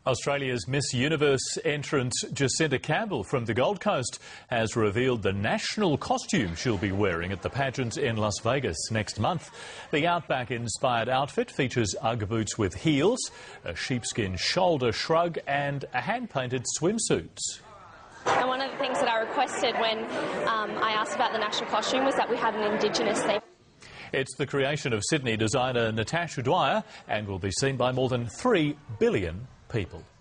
Australia's Miss Universe entrant Jesinta Campbell from the Gold Coast has revealed the national costume she'll be wearing at the pageant in Las Vegas next month. The Outback-inspired outfit features Ugg boots with heels, a sheepskin shoulder shrug and a hand-painted swimsuit. And one of the things that I requested when I asked about the national costume was that we had an Indigenous theme. It's the creation of Sydney designer Natasha Dwyer and will be seen by more than 3 billion people.